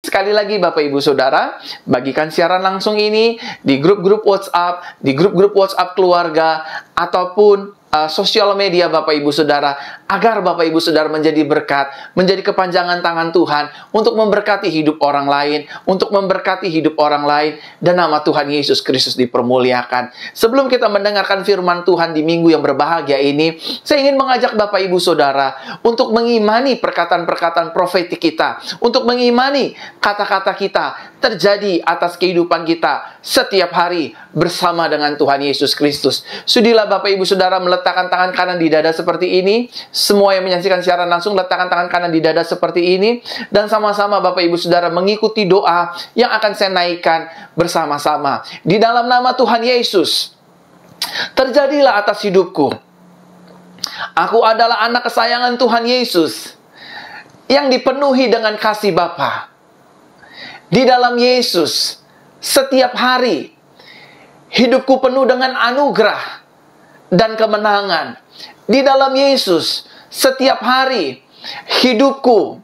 Sekali lagi Bapak Ibu Saudara, bagikan siaran langsung ini di grup-grup WhatsApp, di grup-grup WhatsApp keluarga, ataupun sosial media Bapak Ibu Saudara, agar Bapak Ibu Saudara menjadi berkat, menjadi kepanjangan tangan Tuhan untuk memberkati hidup orang lain, untuk memberkati hidup orang lain, dan nama Tuhan Yesus Kristus dipermuliakan. Sebelum kita mendengarkan firman Tuhan di minggu yang berbahagia ini, saya ingin mengajak Bapak Ibu Saudara untuk mengimani perkataan-perkataan profetik kita, untuk mengimani kata-kata kita terjadi atas kehidupan kita setiap hari bersama dengan Tuhan Yesus Kristus. Sudilah Bapak Ibu Saudara meletakkan tangan kanan di dada seperti ini. Semua yang menyaksikan siaran langsung letakkan tangan kanan di dada seperti ini, dan sama-sama Bapak Ibu Saudara mengikuti doa yang akan saya naikkan bersama-sama. Di dalam nama Tuhan Yesus, terjadilah atas hidupku. Aku adalah anak kesayangan Tuhan Yesus yang dipenuhi dengan kasih Bapa. Di dalam Yesus, setiap hari hidupku penuh dengan anugerah dan kemenangan. Di dalam Yesus, setiap hari hidupku,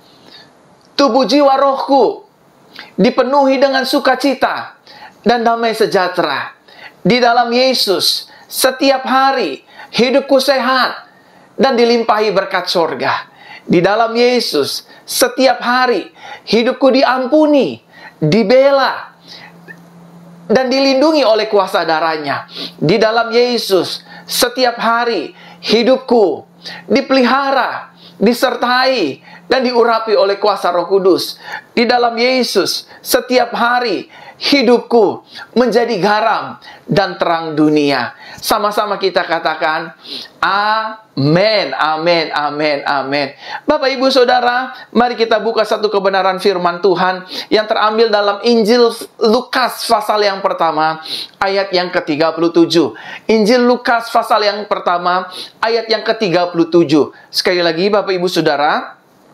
tubuh jiwa rohku dipenuhi dengan sukacita dan damai sejahtera. Di dalam Yesus, setiap hari hidupku sehat dan dilimpahi berkat sorga. Di dalam Yesus, setiap hari hidupku diampuni, dibela, dan dilindungi oleh kuasa darahnya. Di dalam Yesus, setiap hari hidupku dipelihara, disertai, dan diurapi oleh kuasa Roh Kudus. Di dalam Yesus, setiap hari hidupku menjadi garam dan terang dunia. Sama-sama kita katakan, amin, amin, amin, amin. Bapak Ibu Saudara, mari kita buka satu kebenaran firman Tuhan yang terambil dalam Injil Lukas pasal yang pertama, ayat yang ke-37. Injil Lukas pasal yang pertama, ayat yang ke-37. Sekali lagi Bapak Ibu Saudara,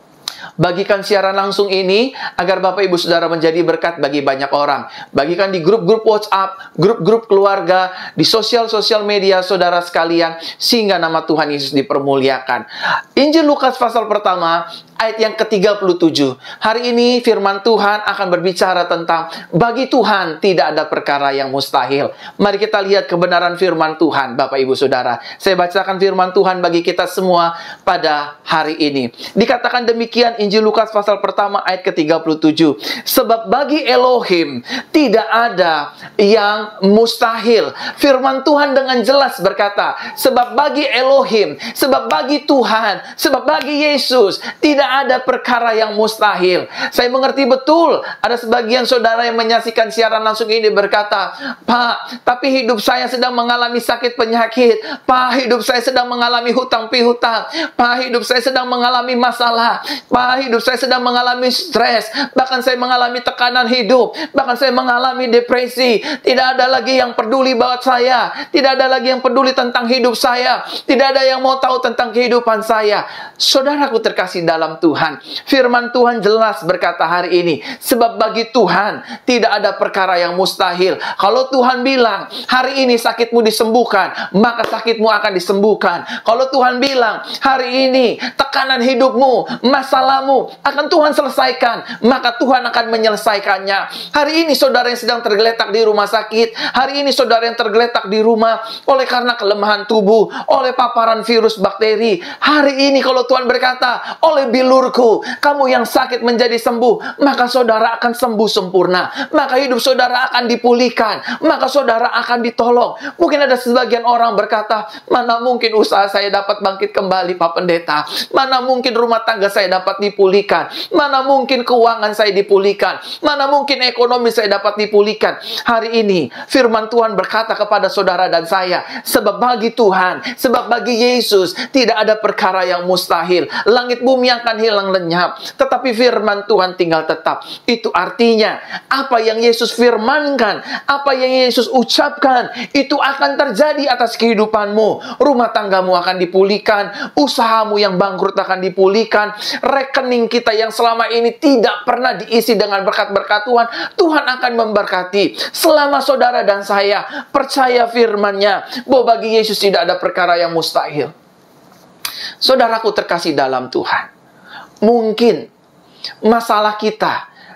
bagikan siaran langsung ini agar Bapak Ibu Saudara menjadi berkat bagi banyak orang. Bagikan di grup-grup WhatsApp, grup-grup keluarga, di sosial-sosial media saudara sekalian, sehingga nama Tuhan Yesus dipermuliakan. Injil Lukas pasal pertama, ayat yang ke-37. Hari ini firman Tuhan akan berbicara tentang bagi Tuhan tidak ada perkara yang mustahil. Mari kita lihat kebenaran firman Tuhan, Bapak Ibu Saudara. Saya bacakan firman Tuhan bagi kita semua pada hari ini. Dikatakan demikian Injil Lukas pasal pertama ayat ke-37. Sebab bagi Elohim tidak ada yang mustahil. Firman Tuhan dengan jelas berkata, sebab bagi Elohim, sebab bagi Tuhan, sebab bagi Yesus tidak ada perkara yang mustahil. Saya mengerti betul ada sebagian saudara yang menyaksikan siaran langsung ini berkata, Pak, tapi hidup saya sedang mengalami sakit penyakit. Pak, hidup saya sedang mengalami hutang pihutang. Pak, hidup saya sedang mengalami masalah. Pak, hidup saya sedang mengalami stres. Bahkan saya mengalami tekanan hidup. Bahkan saya mengalami depresi. Tidak ada lagi yang peduli buat saya. Tidak ada lagi yang peduli tentang hidup saya. Tidak ada yang mau tahu tentang kehidupan saya. Saudaraku terkasih dalam Tuhan, firman Tuhan jelas berkata hari ini, sebab bagi Tuhan tidak ada perkara yang mustahil. Kalau Tuhan bilang, hari ini sakitmu disembuhkan, maka sakitmu akan disembuhkan. Kalau Tuhan bilang, hari ini tekanan hidupmu, masalahmu akan Tuhan selesaikan, maka Tuhan akan menyelesaikannya. Hari ini saudara yang sedang tergeletak di rumah sakit, hari ini saudara yang tergeletak di rumah oleh karena kelemahan tubuh, oleh paparan virus bakteri, hari ini kalau Tuhan berkata, oleh bilurku, kamu yang sakit menjadi sembuh, maka saudara akan sembuh sempurna, maka hidup saudara akan dipulihkan, maka saudara akan ditolong. Mungkin ada sebagian orang berkata, mana mungkin usaha saya dapat bangkit kembali Pak Pendeta, mana mungkin rumah tangga saya dapat dipulihkan, mana mungkin keuangan saya dipulihkan, mana mungkin ekonomi saya dapat dipulihkan. Hari ini firman Tuhan berkata kepada saudara dan saya, sebab bagi Tuhan, sebab bagi Yesus tidak ada perkara yang mustahil. Langit bumi akan hilang lenyap, tetapi firman Tuhan tinggal tetap. Itu artinya apa yang Yesus firmankan, apa yang Yesus ucapkan, itu akan terjadi atas kehidupanmu. Rumah tanggamu akan dipulihkan, usahamu yang bangkrut akan dipulihkan, rekening kita yang selama ini tidak pernah diisi dengan berkat-berkat Tuhan, Tuhan akan memberkati. Selama saudara dan saya percaya firman-Nya, bahwa bagi Yesus tidak ada perkara yang mustahil. Saudaraku terkasih dalam Tuhan, mungkin masalah kita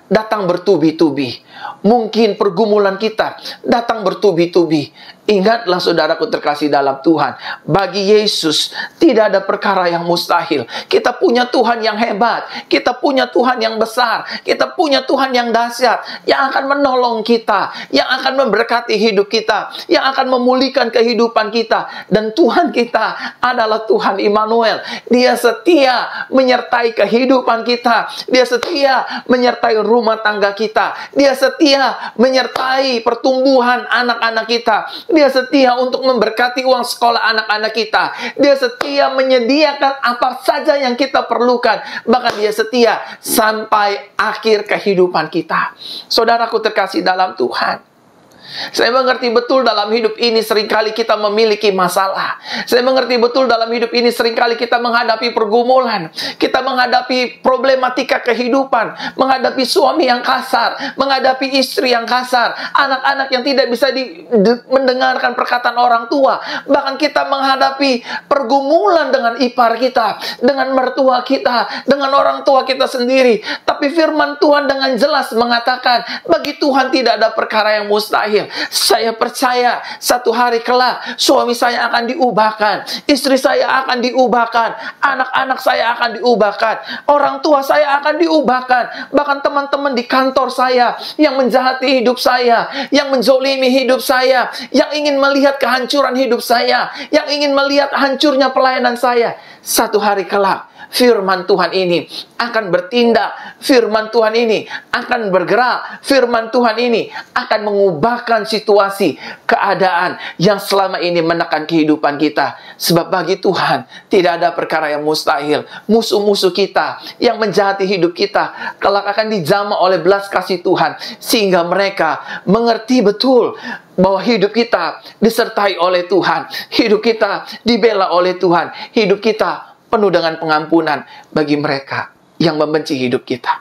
datang bertubi-tubi. Mungkin pergumulan kita datang bertubi-tubi. Ingatlah saudaraku terkasih dalam Tuhan, bagi Yesus tidak ada perkara yang mustahil. Kita punya Tuhan yang hebat, kita punya Tuhan yang besar, kita punya Tuhan yang dahsyat, yang akan menolong kita, yang akan memberkati hidup kita, yang akan memulihkan kehidupan kita. Dan Tuhan kita adalah Tuhan Immanuel. Dia setia menyertai kehidupan kita, Dia setia menyertai rumah tangga kita, Dia setia menyertai pertumbuhan anak-anak kita, Dia setia untuk memberkati uang sekolah anak-anak kita. Dia setia menyediakan apa saja yang kita perlukan. Bahkan Dia setia sampai akhir kehidupan kita. Saudaraku terkasih dalam Tuhan, saya mengerti betul dalam hidup ini seringkali kita memiliki masalah. Saya mengerti betul dalam hidup ini seringkali kita menghadapi pergumulan. Kita menghadapi problematika kehidupan. Menghadapi suami yang kasar. Menghadapi istri yang kasar. Anak-anak yang tidak bisa mendengarkan perkataan orang tua. Bahkan kita menghadapi pergumulan dengan ipar kita. Dengan mertua kita. Dengan orang tua kita sendiri. Tapi firman Tuhan dengan jelas mengatakan, bagi Tuhan tidak ada perkara yang mustahil. Saya percaya satu hari kelak suami saya akan diubahkan, istri saya akan diubahkan, anak-anak saya akan diubahkan, orang tua saya akan diubahkan. Bahkan teman-teman di kantor saya yang menjahati hidup saya, yang menzolimi hidup saya, yang ingin melihat kehancuran hidup saya, yang ingin melihat hancurnya pelayanan saya, satu hari kelak firman Tuhan ini akan bertindak. Firman Tuhan ini akan bergerak. Firman Tuhan ini akan mengubahkan situasi, keadaan yang selama ini menekan kehidupan kita. Sebab bagi Tuhan tidak ada perkara yang mustahil. Musuh-musuh kita yang menjahati hidup kita kelak akan dijamah oleh belas kasih Tuhan, sehingga mereka mengerti betul bahwa hidup kita disertai oleh Tuhan, hidup kita dibela oleh Tuhan, hidup kita penuh dengan pengampunan bagi mereka yang membenci hidup kita.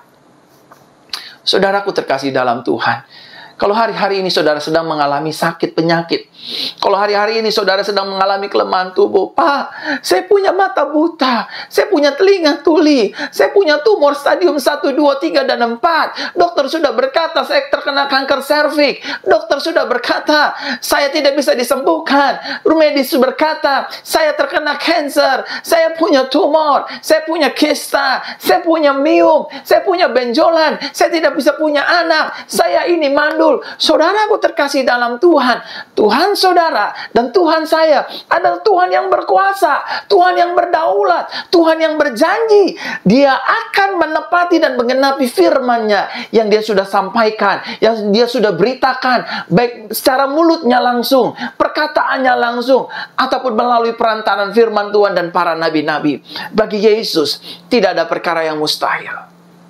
Saudaraku terkasih dalam Tuhan, kalau hari-hari ini saudara sedang mengalami sakit penyakit, kalau hari-hari ini saudara sedang mengalami kelemahan tubuh, Pak, saya punya mata buta, saya punya telinga tuli, saya punya tumor stadium 1, 2, 3, dan 4. Dokter sudah berkata saya terkena kanker serviks. Dokter sudah berkata saya tidak bisa disembuhkan. Medis berkata saya terkena kanker, saya punya tumor, saya punya kista, saya punya miom, saya punya benjolan, saya tidak bisa punya anak, saya ini mandul. Saudaraku terkasih dalam Tuhan, Tuhan saudara dan Tuhan saya adalah Tuhan yang berkuasa, Tuhan yang berdaulat, Tuhan yang berjanji. Dia akan menepati dan menggenapi firman-Nya yang Dia sudah sampaikan, yang Dia sudah beritakan, baik secara mulutnya langsung, perkataannya langsung, ataupun melalui perantaran firman Tuhan dan para nabi-nabi. Bagi Yesus tidak ada perkara yang mustahil.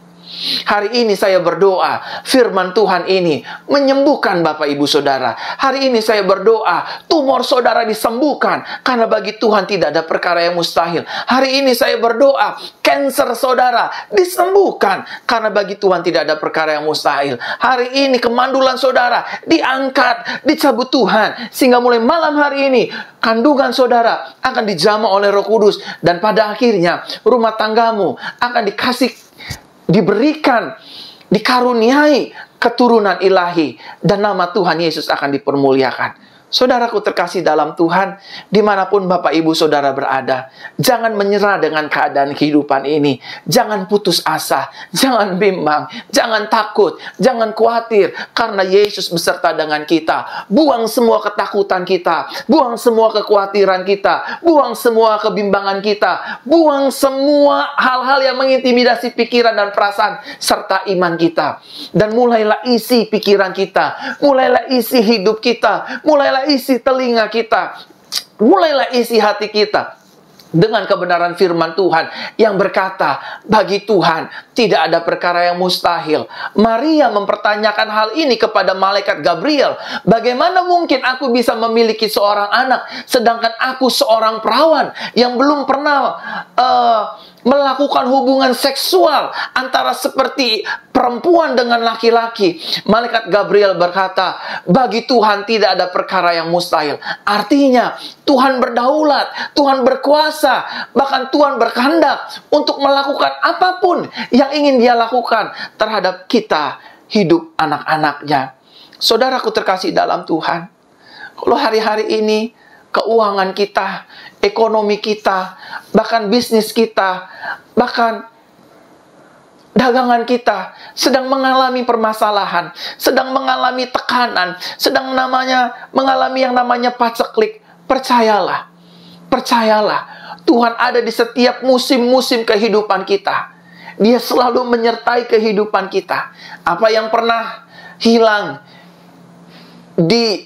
Hari ini saya berdoa, firman Tuhan ini menyembuhkan Bapak Ibu Saudara. Hari ini saya berdoa, tumor saudara disembuhkan, karena bagi Tuhan tidak ada perkara yang mustahil. Hari ini saya berdoa, kanker saudara disembuhkan, karena bagi Tuhan tidak ada perkara yang mustahil. Hari ini kemandulan saudara diangkat, dicabut Tuhan, sehingga mulai malam hari ini kandungan saudara akan dijamah oleh Roh Kudus, dan pada akhirnya rumah tanggamu akan diberikan, dikaruniai keturunan ilahi, dan nama Tuhan Yesus akan dipermuliakan. Saudaraku terkasih dalam Tuhan, dimanapun Bapak Ibu Saudara berada, jangan menyerah dengan keadaan kehidupan ini. Jangan putus asa, jangan bimbang, jangan takut, jangan khawatir, karena Yesus beserta dengan kita. Buang semua ketakutan kita, buang semua kekhawatiran kita, buang semua kebimbangan kita, buang semua hal-hal yang mengintimidasi pikiran dan perasaan serta iman kita. Dan mulailah isi pikiran kita, mulailah isi hidup kita, mulailah isi telinga kita, mulailah isi hati kita dengan kebenaran firman Tuhan yang berkata, bagi Tuhan tidak ada perkara yang mustahil. Maria mempertanyakan hal ini kepada malaikat Gabriel. Bagaimana mungkin aku bisa memiliki seorang anak, sedangkan aku seorang perawan yang belum pernah melakukan hubungan seksual antara seperti perempuan dengan laki-laki. Malaikat Gabriel berkata, bagi Tuhan tidak ada perkara yang mustahil. Artinya, Tuhan berdaulat, Tuhan berkuasa, bahkan Tuhan berkehendak untuk melakukan apapun yang ingin Dia lakukan terhadap kita, hidup anak-anaknya. Saudaraku terkasih dalam Tuhan, kalau hari-hari ini keuangan kita, ekonomi kita, bahkan bisnis kita, bahkan dagangan kita sedang mengalami permasalahan, sedang mengalami tekanan, sedang mengalami yang namanya paceklik, percayalah, Tuhan ada di setiap musim-musim kehidupan kita. Dia selalu menyertai kehidupan kita. Apa yang pernah hilang di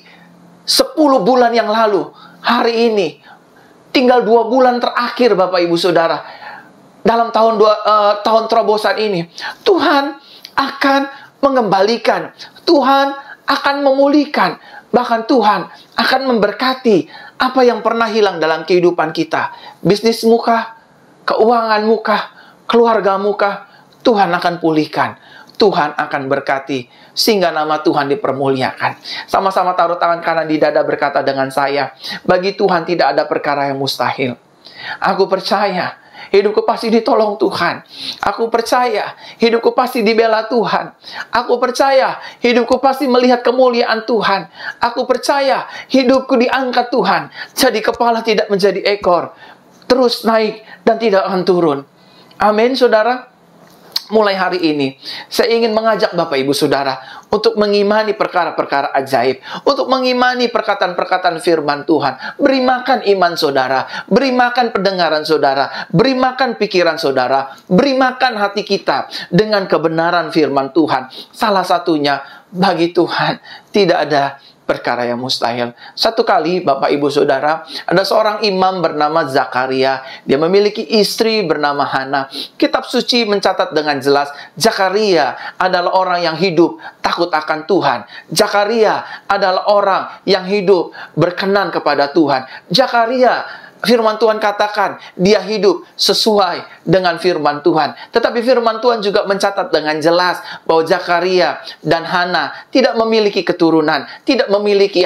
10 bulan yang lalu, hari ini tinggal 2 bulan terakhir, Bapak Ibu Saudara, dalam tahun terobosan ini, Tuhan akan mengembalikan, Tuhan akan memulihkan, bahkan Tuhan akan memberkati apa yang pernah hilang dalam kehidupan kita. Bisnismu kah, keuanganmu kah, keluargamu kah, Tuhan akan pulihkan, Tuhan akan berkati, sehingga nama Tuhan dipermuliakan. Sama-sama taruh tangan kanan di dada, berkata dengan saya, bagi Tuhan tidak ada perkara yang mustahil. Aku percaya hidupku pasti ditolong Tuhan. Aku percaya hidupku pasti dibela Tuhan. Aku percaya hidupku pasti melihat kemuliaan Tuhan. Aku percaya hidupku diangkat Tuhan, jadi kepala tidak menjadi ekor, terus naik dan tidak akan turun. Amin, saudara. Mulai hari ini, saya ingin mengajak Bapak Ibu Saudara untuk mengimani perkara-perkara ajaib, untuk mengimani perkataan-perkataan firman Tuhan. Beri makan iman saudara, beri makan pendengaran saudara, beri makan pikiran saudara, beri makan hati kita dengan kebenaran firman Tuhan. Salah satunya, bagi Tuhan tidak ada perkara yang mustahil. Satu kali, Bapak Ibu Saudara, ada seorang imam bernama Zakaria. Dia memiliki istri bernama Hana. Kitab suci mencatat dengan jelas, Zakaria adalah orang yang hidup takut akan Tuhan. Zakaria adalah orang yang hidup berkenan kepada Tuhan. Zakaria, firman Tuhan katakan, dia hidup sesuai dengan firman Tuhan. Tetapi firman Tuhan juga mencatat dengan jelas bahwa Zakaria dan Hana tidak memiliki keturunan, tidak memiliki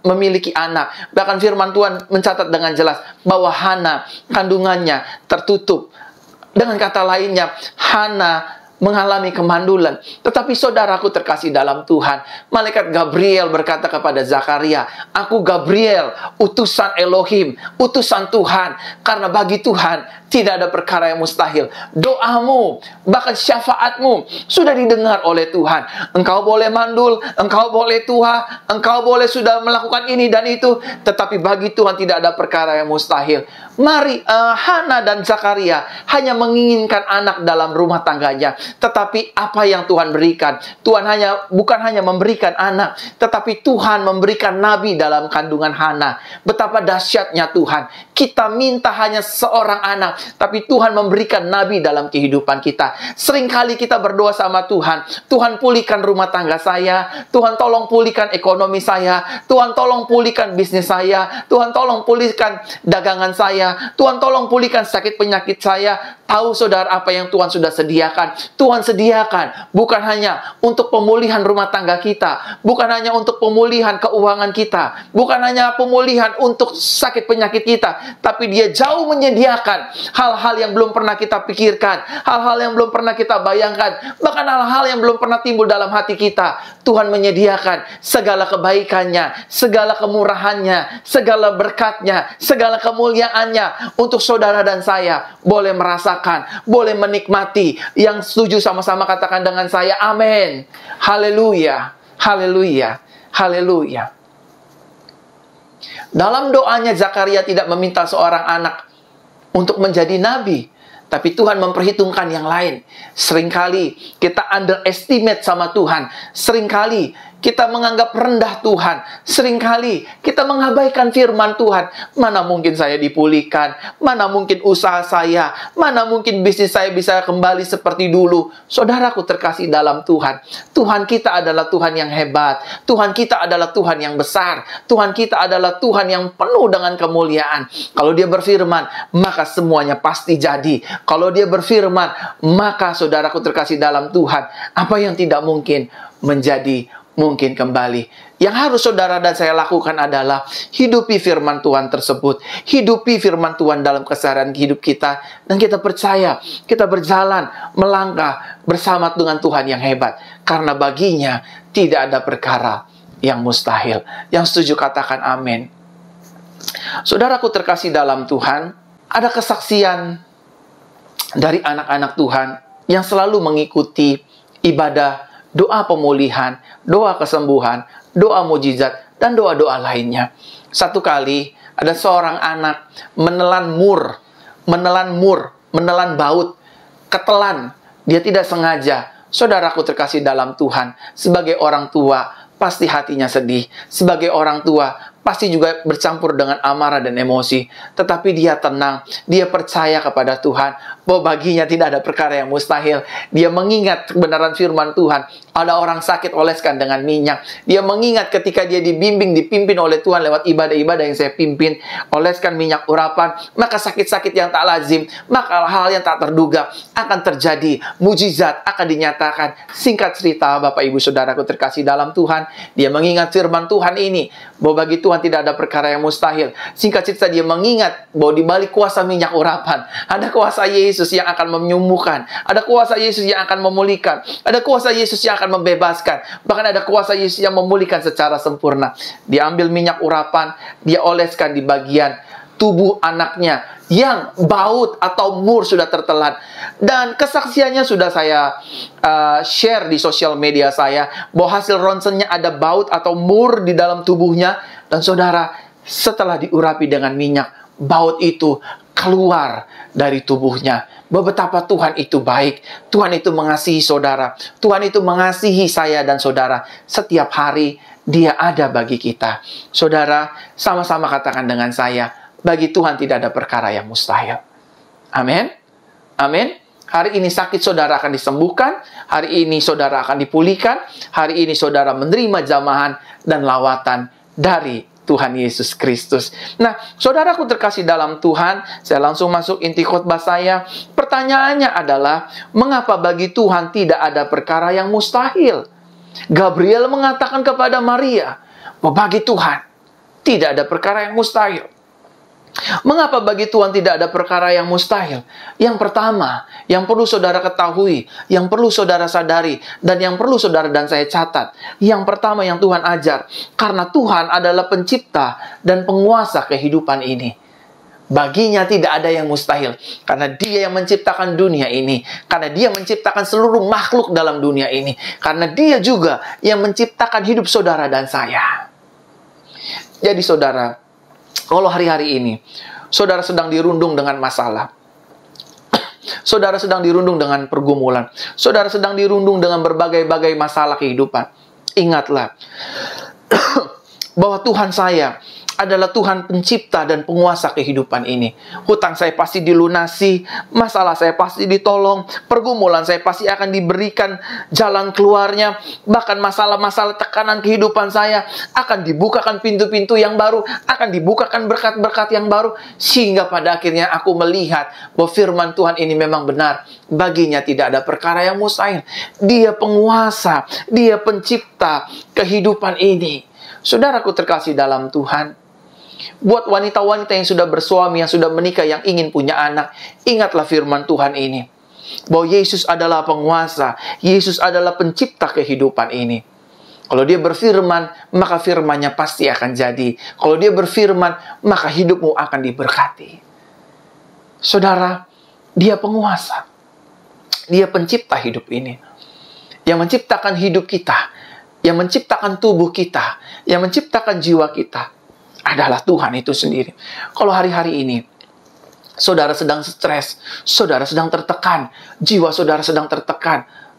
anak. Bahkan firman Tuhan mencatat dengan jelas bahwa Hana kandungannya tertutup. Dengan kata lainnya, Hana mengalami kemandulan. Tetapi saudaraku terkasih dalam Tuhan, malaikat Gabriel berkata kepada Zakaria, aku Gabriel, utusan Elohim, utusan Tuhan. Karena bagi Tuhan tidak ada perkara yang mustahil. Doamu, bahkan syafaatmu sudah didengar oleh Tuhan. Engkau boleh mandul, engkau boleh tua, engkau boleh sudah melakukan ini dan itu, tetapi bagi Tuhan tidak ada perkara yang mustahil. Mari, Hana dan Zakaria hanya menginginkan anak dalam rumah tangganya. Tetapi apa yang Tuhan berikan, Tuhan bukan hanya memberikan anak, tetapi Tuhan memberikan nabi dalam kandungan Hana. Betapa dahsyatnya Tuhan. Kita minta hanya seorang anak, tapi Tuhan memberikan nabi dalam kehidupan kita. Seringkali kita berdoa sama Tuhan, Tuhan pulihkan rumah tangga saya, Tuhan tolong pulihkan ekonomi saya, Tuhan tolong pulihkan bisnis saya, Tuhan tolong pulihkan dagangan saya, Tuhan tolong pulihkan sakit penyakit saya. Tahu saudara apa yang Tuhan sudah sediakan? Tuhan sediakan bukan hanya untuk pemulihan rumah tangga kita, bukan hanya untuk pemulihan keuangan kita, bukan hanya pemulihan untuk sakit penyakit kita, tapi Dia jauh menyediakan hal-hal yang belum pernah kita pikirkan, hal-hal yang belum pernah kita bayangkan, bahkan hal-hal yang belum pernah timbul dalam hati kita. Tuhan menyediakan segala kebaikannya, segala kemurahannya, segala berkatnya, segala kemuliaannya untuk saudara dan saya boleh merasakan, boleh menikmati. Yang setuju sama-sama katakan dengan saya, amin. Haleluya, haleluya, haleluya. Dalam doanya Zakaria tidak meminta seorang anak untuk menjadi nabi, tapi Tuhan memperhitungkan yang lain. Seringkali kita underestimate sama Tuhan. Seringkali kita menganggap rendah Tuhan. Seringkali kita mengabaikan firman Tuhan. Mana mungkin saya dipulihkan, mana mungkin usaha saya, mana mungkin bisnis saya bisa kembali seperti dulu. Saudaraku terkasih dalam Tuhan, Tuhan kita adalah Tuhan yang hebat. Tuhan kita adalah Tuhan yang besar. Tuhan kita adalah Tuhan yang penuh dengan kemuliaan. Kalau Dia berfirman, maka semuanya pasti jadi. Kalau Dia berfirman, maka saudaraku terkasih dalam Tuhan, apa yang tidak mungkin menjadi mungkin kembali. Yang harus saudara dan saya lakukan adalah hidupi firman Tuhan tersebut. Hidupi firman Tuhan dalam keseharian hidup kita. Dan kita percaya, kita berjalan, melangkah bersama dengan Tuhan yang hebat. Karena baginya tidak ada perkara yang mustahil. Yang setuju katakan amin. Saudaraku terkasih dalam Tuhan, ada kesaksian dari anak-anak Tuhan yang selalu mengikuti ibadah, doa pemulihan, doa kesembuhan, doa mujizat, dan doa-doa lainnya. Satu kali, ada seorang anak menelan baut, ketelan. Dia tidak sengaja. Saudaraku terkasih dalam Tuhan, sebagai orang tua, pasti hatinya sedih. Sebagai orang tua, pasti juga bercampur dengan amarah dan emosi. Tetapi dia tenang, dia percaya kepada Tuhan, bahwa baginya tidak ada perkara yang mustahil. Dia mengingat kebenaran firman Tuhan. Ada orang sakit, oleskan dengan minyak. Dia mengingat ketika dia dipimpin oleh Tuhan lewat ibadah-ibadah yang saya pimpin, oleskan minyak urapan, maka sakit-sakit yang tak lazim, maka hal-hal yang tak terduga akan terjadi. Mujizat akan dinyatakan. Singkat cerita, Bapak Ibu Saudaraku terkasih dalam Tuhan, dia mengingat firman Tuhan ini, bahwa bagi Tuhan tidak ada perkara yang mustahil. Singkat cerita, dia mengingat bahwa di balik kuasa minyak urapan, ada kuasa Yesus yang akan menyembuhkan, ada kuasa Yesus yang akan memulihkan, ada kuasa Yesus yang akan membebaskan, bahkan ada kuasa Yesus yang memulihkan secara sempurna. Dia ambil minyak urapan, dia oleskan di bagian tubuh anaknya yang baut atau mur sudah tertelan. Dan kesaksiannya sudah saya share di sosial media saya, bahwa hasil ronsennya ada baut atau mur di dalam tubuhnya. Dan saudara, setelah diurapi dengan minyak, baut itu keluar dari tubuhnya. Betapa Tuhan itu baik. Tuhan itu mengasihi saudara. Tuhan itu mengasihi saya dan saudara. Setiap hari Dia ada bagi kita. Saudara, sama-sama katakan dengan saya, bagi Tuhan tidak ada perkara yang mustahil. Amin. Amin. Hari ini sakit saudara akan disembuhkan. Hari ini saudara akan dipulihkan. Hari ini saudara menerima jamahan dan lawatan dari Tuhan Yesus Kristus. Nah, saudaraku terkasih dalam Tuhan, saya langsung masuk inti khotbah saya. Pertanyaannya adalah, mengapa bagi Tuhan tidak ada perkara yang mustahil? Gabriel mengatakan kepada Maria, bahwa bagi Tuhan tidak ada perkara yang mustahil. Mengapa bagi Tuhan tidak ada perkara yang mustahil? Yang pertama, yang perlu saudara ketahui, yang perlu saudara sadari, dan yang perlu saudara dan saya catat. Yang pertama yang Tuhan ajar, karena Tuhan adalah pencipta dan penguasa kehidupan ini. Baginya tidak ada yang mustahil, karena Dia yang menciptakan dunia ini, karena Dia menciptakan seluruh makhluk dalam dunia ini, karena Dia juga yang menciptakan hidup saudara dan saya. Jadi saudara, kalau hari-hari ini saudara sedang dirundung dengan masalah, saudara sedang dirundung dengan pergumulan, saudara sedang dirundung dengan berbagai-bagai masalah kehidupan, ingatlah bahwa Tuhan saya adalah Tuhan pencipta dan penguasa kehidupan ini. Hutang saya pasti dilunasi, masalah saya pasti ditolong, pergumulan saya pasti akan diberikan jalan keluarnya, bahkan masalah-masalah tekanan kehidupan saya akan dibukakan pintu-pintu yang baru, akan dibukakan berkat-berkat yang baru, sehingga pada akhirnya aku melihat bahwa firman Tuhan ini memang benar. Baginya tidak ada perkara yang mustahil. Dia penguasa, Dia pencipta kehidupan ini. Saudaraku terkasih dalam Tuhan, buat wanita-wanita yang sudah bersuami, yang sudah menikah, yang ingin punya anak, ingatlah firman Tuhan ini, bahwa Yesus adalah penguasa, Yesus adalah pencipta kehidupan ini. Kalau Dia berfirman, maka firman-Nya pasti akan jadi. Kalau Dia berfirman, maka hidupmu akan diberkati. Saudara, Dia penguasa, Dia pencipta hidup ini, yang menciptakan hidup kita, yang menciptakan tubuh kita, yang menciptakan jiwa kita, adalah Tuhan itu sendiri. Kalau hari-hari ini saudara sedang stres, saudara sedang tertekan, jiwa saudara sedang tertekan,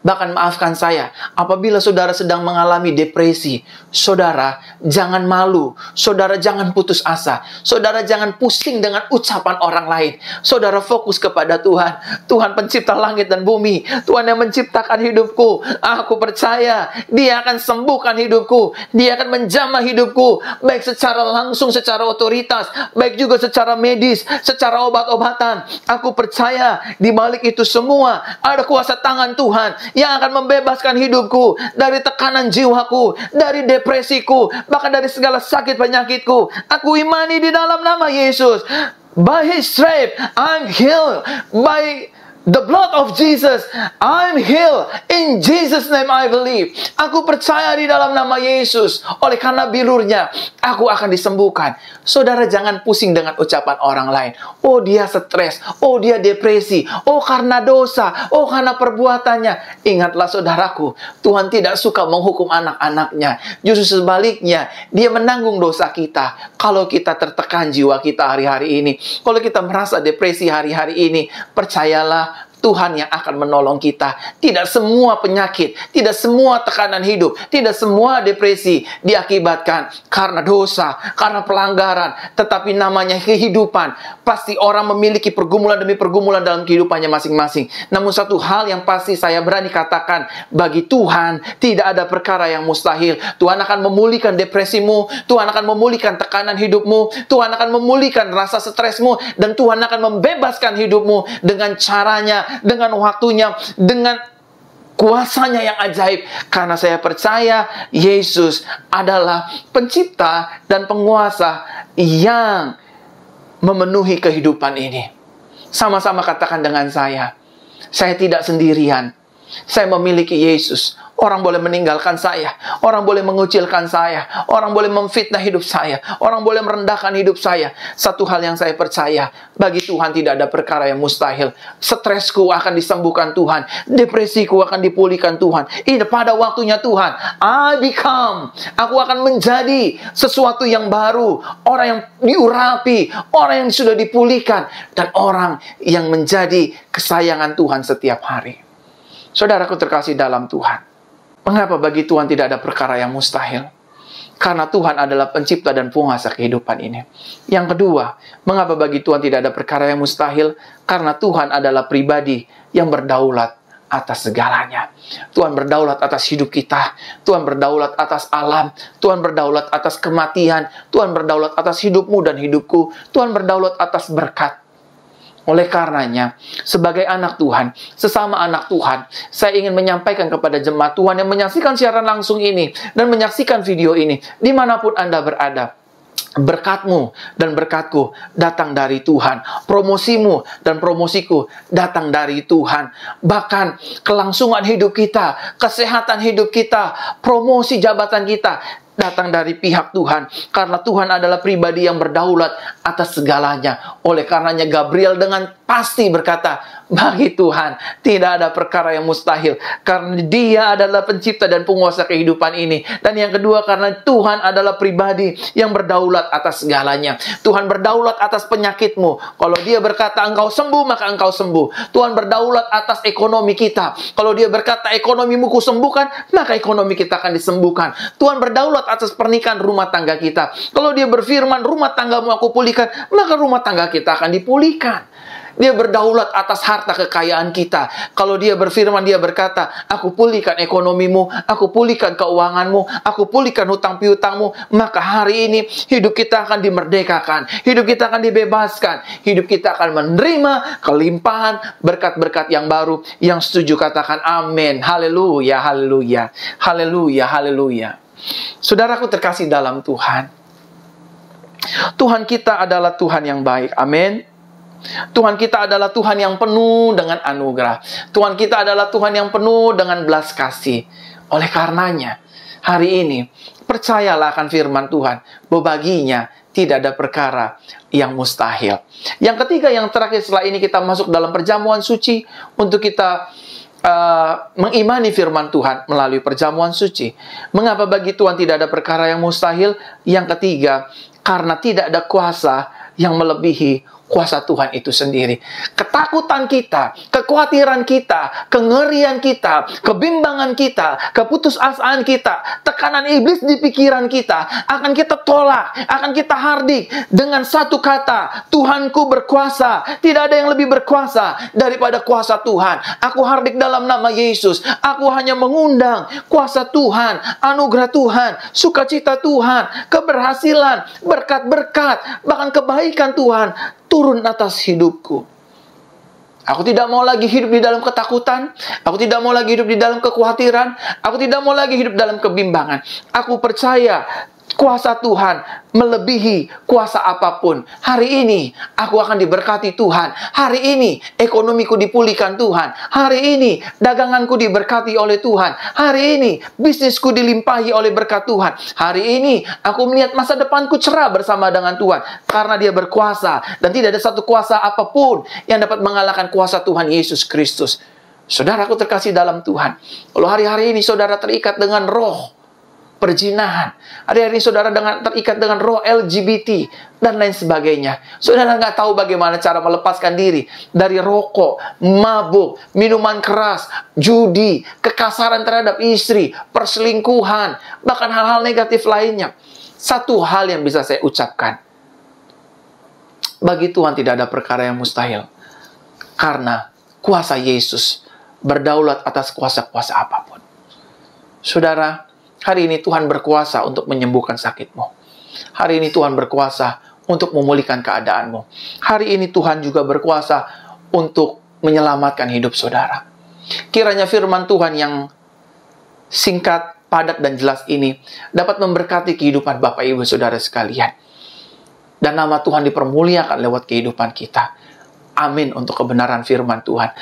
Bahkan maafkan saya, apabila saudara sedang mengalami depresi, saudara jangan malu, saudara jangan putus asa, saudara jangan pusing dengan ucapan orang lain. Saudara fokus kepada Tuhan. Tuhan pencipta langit dan bumi, Tuhan yang menciptakan hidupku. Aku percaya Dia akan sembuhkan hidupku, Dia akan menjamah hidupku, baik secara langsung, secara otoritas, baik juga secara medis, secara obat-obatan. Aku percaya di balik itu semua ada kuasa tangan Tuhan yang akan membebaskan hidupku dari tekanan jiwaku, dari depresiku, bahkan dari segala sakit penyakitku. Aku imani di dalam nama Yesus. By His stripes, I'm healed. By the blood of Jesus, I'm healed. In Jesus' name I believe. Aku percaya di dalam nama Yesus. Oleh karena bilurnya, aku akan disembuhkan. Saudara jangan pusing dengan ucapan orang lain. Oh dia stres, oh dia depresi, oh karena dosa, oh karena perbuatannya. Ingatlah saudaraku, Tuhan tidak suka menghukum anak-anaknya. Justru sebaliknya, Dia menanggung dosa kita. Kalau kita tertekan jiwa kita hari-hari ini, kalau kita merasa depresi hari-hari ini, percayalah, Tuhan yang akan menolong kita. Tidak semua penyakit, tidak semua tekanan hidup, tidak semua depresi diakibatkan karena dosa, karena pelanggaran. Tetapi namanya kehidupan. Pasti orang memiliki pergumulan demi pergumulan dalam kehidupannya masing-masing. Namun satu hal yang pasti saya berani katakan, bagi Tuhan tidak ada perkara yang mustahil. Tuhan akan memulihkan depresimu, Tuhan akan memulihkan tekanan hidupmu, Tuhan akan memulihkan rasa stresmu, dan Tuhan akan membebaskan hidupmu dengan caranya, dengan waktunya, dengan kuasanya yang ajaib. Karena saya percaya Yesus adalah pencipta dan penguasa yang memenuhi kehidupan ini. Sama-sama katakan dengan saya tidak sendirian. Saya memiliki Yesus. Orang boleh meninggalkan saya, orang boleh mengucilkan saya, orang boleh memfitnah hidup saya, orang boleh merendahkan hidup saya. Satu hal yang saya percaya, bagi Tuhan tidak ada perkara yang mustahil. Stresku akan disembuhkan Tuhan, depresiku akan dipulihkan Tuhan. Ini pada waktunya Tuhan, aku akan menjadi sesuatu yang baru, orang yang diurapi, orang yang sudah dipulihkan, dan orang yang menjadi kesayangan Tuhan setiap hari. Saudaraku terkasih dalam Tuhan, mengapa bagi Tuhan tidak ada perkara yang mustahil? Karena Tuhan adalah pencipta dan penguasa kehidupan ini. Yang kedua, mengapa bagi Tuhan tidak ada perkara yang mustahil? Karena Tuhan adalah pribadi yang berdaulat atas segalanya. Tuhan berdaulat atas hidup kita. Tuhan berdaulat atas alam. Tuhan berdaulat atas kematian. Tuhan berdaulat atas hidupmu dan hidupku. Tuhan berdaulat atas berkat. Oleh karenanya, sebagai anak Tuhan, sesama anak Tuhan, saya ingin menyampaikan kepada jemaat Tuhan yang menyaksikan siaran langsung ini dan menyaksikan video ini, dimanapun Anda berada. Berkatmu dan berkatku datang dari Tuhan. Promosimu dan promosiku datang dari Tuhan. Bahkan kelangsungan hidup kita, kesehatan hidup kita, promosi jabatan kita datang dari pihak Tuhan. Karena Tuhan adalah pribadi yang berdaulat atas segalanya. Oleh karenanya Gabriel dengan pasti berkata, bagi Tuhan tidak ada perkara yang mustahil. Karena Dia adalah pencipta dan penguasa kehidupan ini. Dan yang kedua, karena Tuhan adalah pribadi yang berdaulat atas segalanya. Tuhan berdaulat atas penyakitmu. Kalau Dia berkata engkau sembuh, maka engkau sembuh. Tuhan berdaulat atas ekonomi kita. Kalau Dia berkata ekonomimu kusembuhkan, maka ekonomi kita akan disembuhkan. Tuhan berdaulat atas pernikahan rumah tangga kita. Kalau Dia berfirman rumah tanggamu aku pulihkan, maka rumah tangga kita akan dipulihkan. Dia berdaulat atas harta kekayaan kita. Kalau Dia berfirman, Dia berkata, aku pulihkan ekonomimu, aku pulihkan keuanganmu, aku pulihkan hutang piutangmu, maka hari ini hidup kita akan dimerdekakan, hidup kita akan dibebaskan, hidup kita akan menerima kelimpahan berkat-berkat yang baru. Yang setuju katakan amin. Haleluya, haleluya, haleluya, haleluya. Saudaraku terkasih dalam Tuhan, Tuhan kita adalah Tuhan yang baik. Amin. Tuhan kita adalah Tuhan yang penuh dengan anugerah. Tuhan kita adalah Tuhan yang penuh dengan belas kasih. Oleh karenanya, hari ini, percayalah akan firman Tuhan, bahwa baginya tidak ada perkara yang mustahil. Yang ketiga, yang terakhir setelah ini kita masuk dalam perjamuan suci, untuk kita mengimani firman Tuhan melalui perjamuan suci. Mengapa bagi Tuhan tidak ada perkara yang mustahil? Yang ketiga, karena tidak ada kuasa yang melebihi kuasa Tuhan itu sendiri. Ketakutan kita, kekhawatiran kita, kengerian kita, kebimbangan kita, keputusasaan kita, tekanan iblis di pikiran kita, akan kita tolak, akan kita hardik dengan satu kata, Tuhanku berkuasa. Tidak ada yang lebih berkuasa daripada kuasa Tuhan. Aku hardik dalam nama Yesus. Aku hanya mengundang kuasa Tuhan, anugerah Tuhan, sukacita Tuhan, keberhasilan, berkat-berkat, bahkan kebaikan Tuhan turun atas hidupku. Aku tidak mau lagi hidup di dalam ketakutan. Aku tidak mau lagi hidup di dalam kekhawatiran. Aku tidak mau lagi hidup dalam kebimbangan. Aku percaya kuasa Tuhan melebihi kuasa apapun. Hari ini aku akan diberkati Tuhan. Hari ini ekonomiku dipulihkan Tuhan. Hari ini daganganku diberkati oleh Tuhan. Hari ini bisnisku dilimpahi oleh berkat Tuhan. Hari ini aku melihat masa depanku cerah bersama dengan Tuhan. Karena Dia berkuasa. Dan tidak ada satu kuasa apapun yang dapat mengalahkan kuasa Tuhan Yesus Kristus. Saudaraku terkasih dalam Tuhan. Kalau hari-hari ini saudara terikat dengan roh perzinahan, hari-hari ini saudara terikat dengan roh LGBT dan lain sebagainya. Saudara nggak tahu bagaimana cara melepaskan diri dari rokok, mabuk, minuman keras, judi, kekasaran terhadap istri, perselingkuhan, bahkan hal-hal negatif lainnya. Satu hal yang bisa saya ucapkan, bagi Tuhan tidak ada perkara yang mustahil, karena kuasa Yesus berdaulat atas kuasa-kuasa apapun. Saudara, hari ini Tuhan berkuasa untuk menyembuhkan sakitmu. Hari ini Tuhan berkuasa untuk memulihkan keadaanmu. Hari ini Tuhan juga berkuasa untuk menyelamatkan hidup saudara. Kiranya firman Tuhan yang singkat, padat, dan jelas ini dapat memberkati kehidupan Bapak Ibu Saudara sekalian. Dan nama Tuhan dipermuliakan lewat kehidupan kita. Amin untuk kebenaran firman Tuhan.